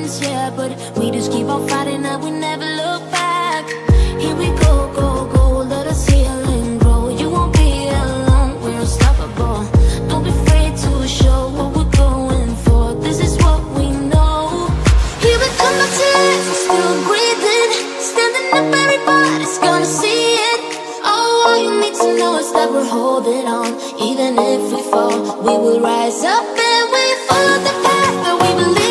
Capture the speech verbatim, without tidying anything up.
ends, yeah, but we just keep on fighting and we never look back. Here we go, go, go, let us heal and grow. You won't be alone, we're unstoppable. Don't be afraid to show what we're going for. This is what we know. Here we come, my tears, we're still breathing. Standing up, everybody's gonna see it. Oh, all you need to know is that we're holding on. Even if we fall, we will rise up and we follow the path that we believe.